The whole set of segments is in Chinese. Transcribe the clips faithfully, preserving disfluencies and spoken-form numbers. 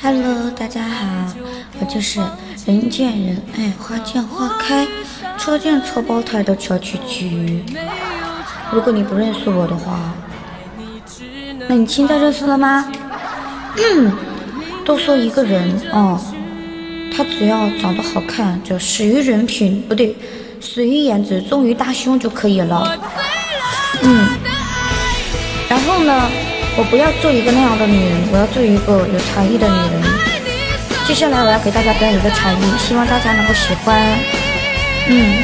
Hello， 大家好，我就是人见人爱、花见花开、车见车爆胎的小菊菊。如果你不认识我的话，那你现在认识了吗？嗯，都说一个人哦，他只要长得好看，就始于人品，不对，始于颜值，忠于大胸就可以了。嗯，然后呢？我不要做一个那样的女人，我要做一个有才艺的女人。接下来我要给大家表演一个才艺，希望大家能够喜欢。嗯，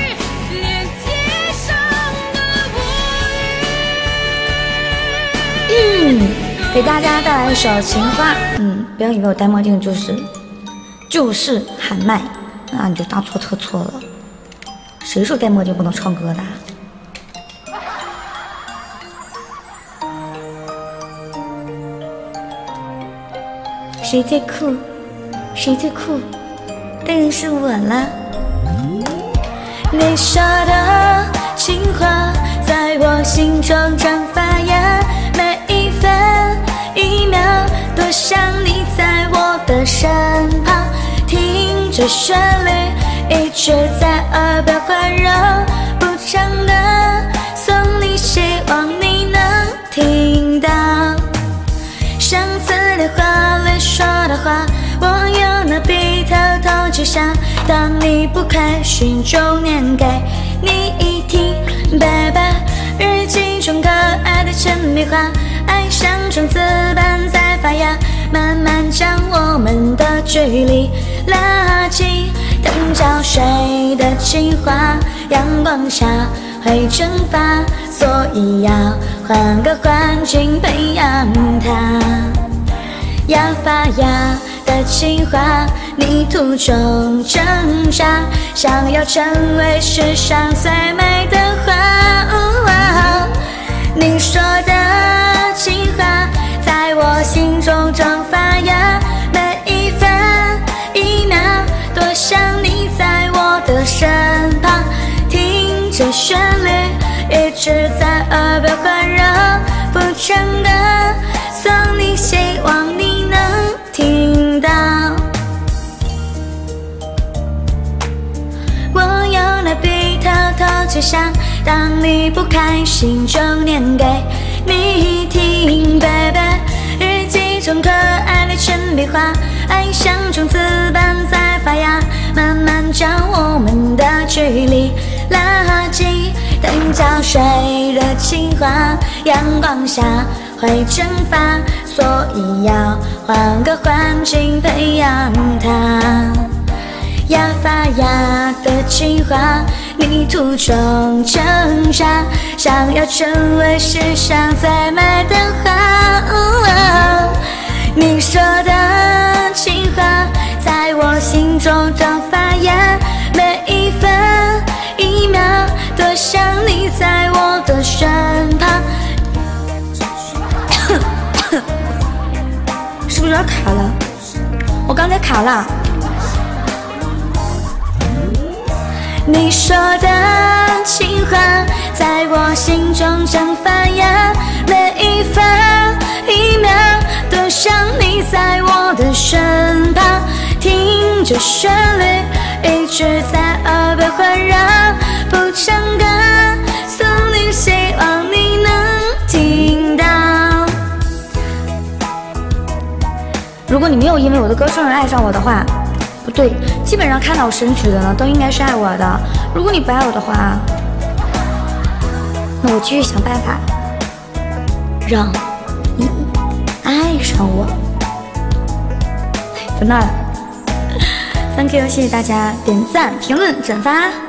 嗯，给大家带来一首《情话》。嗯，不要以为我戴墨镜就是就是喊麦，那你就大错特错了。谁说戴墨镜不能唱歌的？谁最酷？谁最酷？当然是我了。你说的情话在我心中正发芽，每一分一秒多想你在我的身旁，听着旋律一直在耳边环绕，不长的送你，希望你能听到。上次的话里说的话，我用那笔偷偷记下，当你不开心就念给你听 Baby， 日记中可爱的铅笔画，爱像种子般在发芽，慢慢将我们的距离拉近。等角水的情话，阳光下会蒸发，所以要换个环境培养它。要发芽的情话，泥土中挣扎，想要成为世上最美的花。哦，你说的情话，在我心中正发芽，每一分一秒多想你在我的身旁，听着旋律一直在耳边环绕，不长的送你，希望你能听到。我用那笔偷偷记下，当你不开心就念给你听 Baby， 日记中可爱的铅笔画，爱像种子般在发芽，慢慢将我们的距离拉近。等角水的情话，阳光下会蒸发，所以要换个环境培养它。要发芽的情话，泥土中挣扎，想要成为世上最美的花。哦，你说的情话，在我心中正发芽，每一分一秒多想你在我的身旁。是不是有点卡了？我刚才卡了。你说的情话，在我心中正发芽，每一分一秒都想你在我的身旁，听着旋律一直在耳边环绕，不唱歌送你，希望你能听到。如果你没有因为我的歌声而爱上我的话，不对，基本上看到我神曲的呢，都应该是爱我的。如果你不爱我的话，那我继续想办法让你爱上我。在那儿 ，Thank you， 谢谢大家点赞、评论、转发。